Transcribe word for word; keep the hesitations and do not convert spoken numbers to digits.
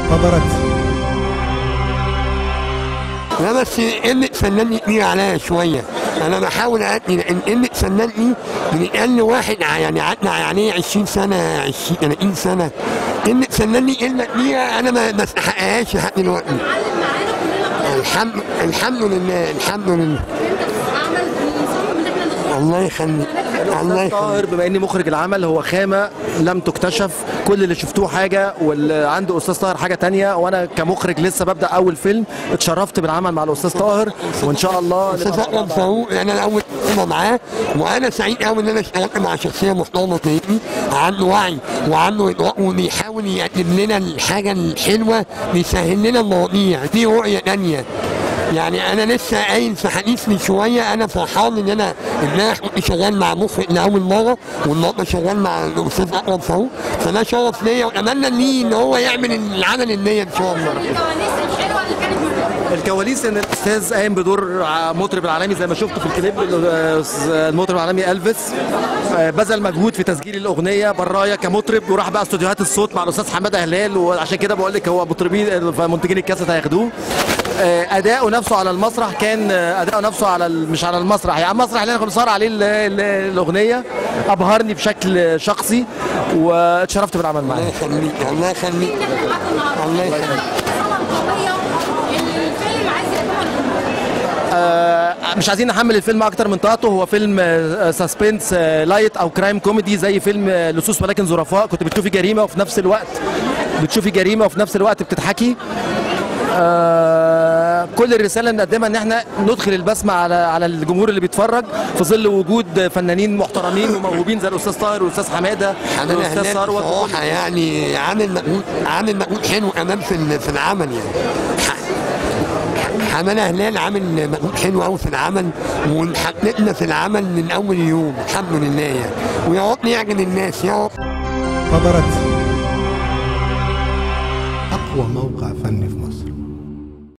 خبرت. لا بس قلة فنان كتير عليا شوية، أنا بحاول أدي لأن قلة فنان دي من أقل واحد يعني قعدنا عليه عشرين سنة عشرين ثلاثين سنة، قلة فنان دي قلة كبيرة أنا ما بستحقهاش لحد دلوقتي. الحمد الحمد لله الحمد لله. الله يخليك الله يخليك. طاهر بما اني مخرج العمل هو خامه لم تكتشف، كل اللي شفتوه حاجه واللي عند استاذ طاهر حاجه تانية، وانا كمخرج لسه ببدا اول فيلم اتشرفت بالعمل مع الاستاذ طاهر وان شاء الله استاذ اكرم فاروق انا اول مره معاه، وانا سعيد قوي ان انا اشتغلت مع شخصيه محترمه زي عنده وعي وعنده ادراك وبيحاول يقدم لنا الحاجه الحلوه، بيسهل لنا المواضيع دي رؤيه ثانيه. يعني انا لسه قايل في حديث من شويه انا فرحان ان انا امبارح كنت شغال مع مخرج لاول مره والنهارده شغال مع الاستاذ اكرم فاروق، فده شرف ليا واتمنى ليه ان هو يعمل العمل النية ان شاء الله. الكواليس ان الاستاذ قايم بدور مطرب العالمي زي ما شفتوا في الكليب، المطرب العالمي الفيس بذل مجهود في تسجيل الاغنيه برايا كمطرب، وراح بقى استوديوهات الصوت مع الاستاذ حماده هلال، وعشان كده بقول لك هو مطربين منتجين الكاسيت هياخدوه. اداؤه نفسه على المسرح كان اداؤه نفسه على مش على المسرح يعني المسرح اللي انا كنت صار عليه الاغنيه ابهرني بشكل شخصي واتشرفت بالعمل معاه. الله يخليك الله يخليك الله يخليك. مش عايزين نحمل الفيلم اكتر من طاقته، هو فيلم سسبنس لايت او كرايم كوميدي زي فيلم لصوص ولكن ظرفاء، كنت بتشوفي جريمه وفي نفس الوقت بتشوفي جريمه وفي نفس الوقت بتضحكي. آه كل الرساله اللي نقدمها ان احنا ندخل البسمه على على الجمهور اللي بيتفرج في ظل وجود فنانين محترمين وموهوبين زي الاستاذ طاهر والاستاذ حماده والاستاذ ثروت. بصراحه يعني عامل مجهود عامل مجهود حلو كمان في في العمل يعني. حماده هلال عامل مجهود حلو قوي في العمل ومحققنا في العمل من اول يوم الحمد لله يعني، ويا رب يعجب الناس يا رب. خبرت. أقوى موقع فني